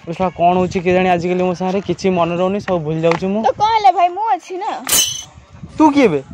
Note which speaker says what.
Speaker 1: उसला कौन होची के जानी आजिकली मो सारे किछि मन रहउनी सब भूल जाउची मु
Speaker 2: तो कहले भाई मु अछि ना
Speaker 1: तू किए बे